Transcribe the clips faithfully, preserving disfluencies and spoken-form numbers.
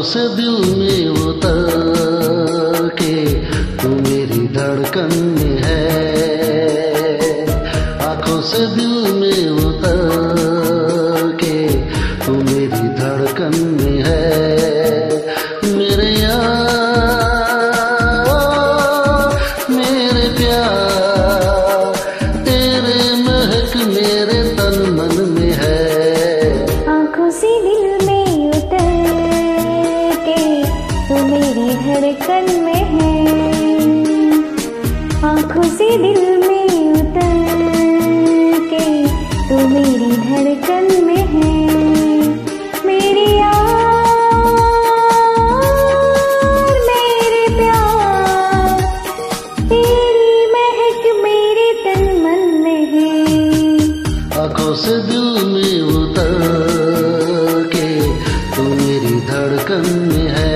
से दिल में उतर के तू मेरी धड़कन में है। आंखों से दिल में उतर के तू मेरी धड़कन में है। मेरे यार मेरे प्यार तेरे महक मेरे तन मन में है। आंखों से दिल में उतर के तू मेरी धड़कन में है। आंखों से दिल में उतर के तू मेरी धड़कन में है। मेरी यार मेरे प्यार तेरी महक मेरे तन मन में है। आंखों से दिल में उतर के तू मेरी धड़कन में है।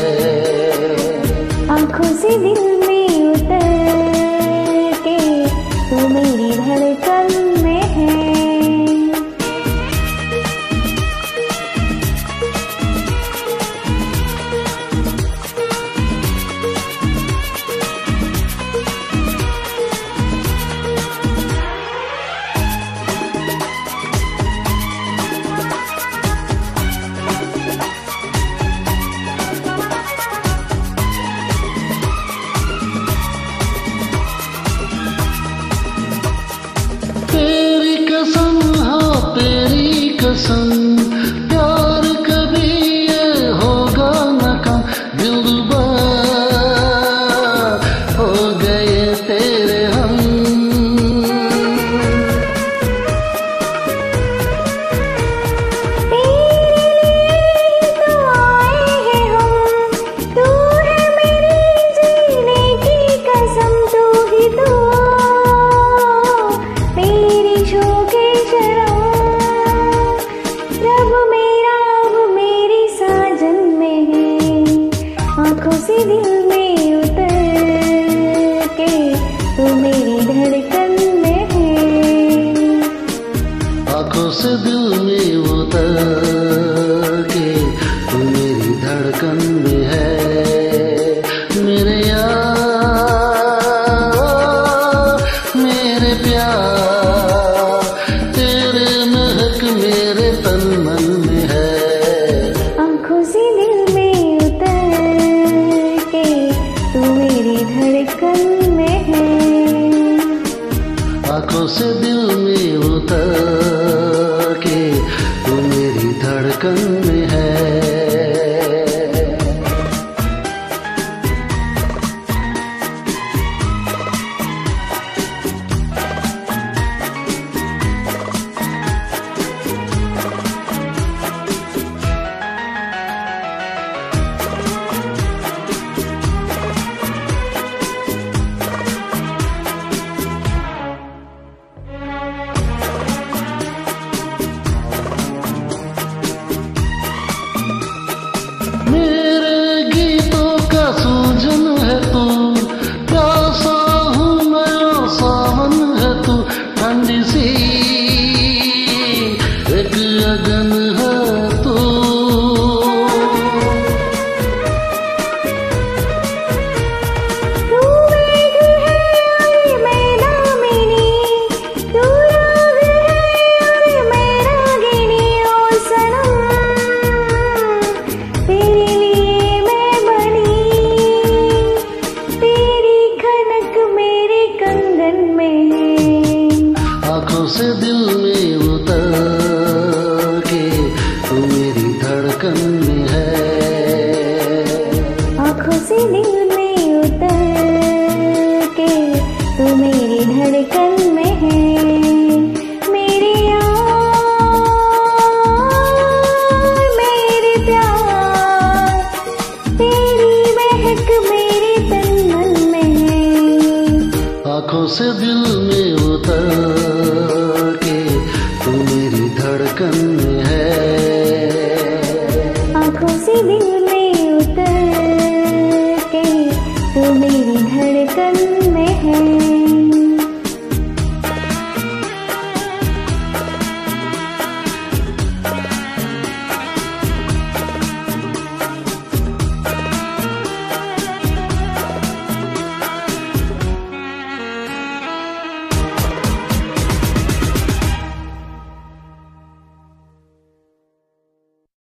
आंखों से दिल में उतर के तू मेरी धड़कन में है। तेरी कसम हाँ तेरी कसम प्यार कभी ये होगा न कम। दिलरुबा हो गए तेरे हम। तेरे तो आए हैं हम, तू है मेरी जीने की कसम। तू ही तो मेरी शोके शरम। रब मेरा अब मेरी साजन में है। आंखों से दिल में उतर के तू मेरी धड़कन में है। आंखों से दिल में उतर के तू मेरी धड़कन में है। मेरे यार मेरे प्यार तेरे महक मेरे तन मन में है। आंखों से दिल में उतर के तू मेरी धड़कन में है। आंखों से दिल में उतर के तू मेरी धड़कन में है। मेरे गीतों का सूजन है तू, प्यासा हूँ मैं सावन है तू। ठंडी सी एक अगन है तू। तू मेघ है और मैं दामिनी, तू राग है और मैं रागिनी। ओ सनम तेरे लिए मैं बनी, तेरी खनक मेरे कंगन में है। आंखों से दिल में उतर के तू मेरी धड़कन में है। आंखों से दिल में उतर के तू मेरी धड़कन में है। मेरे यार मेरे प्यार तेरी महक मेरे तन मन में है। आंखों से दिल में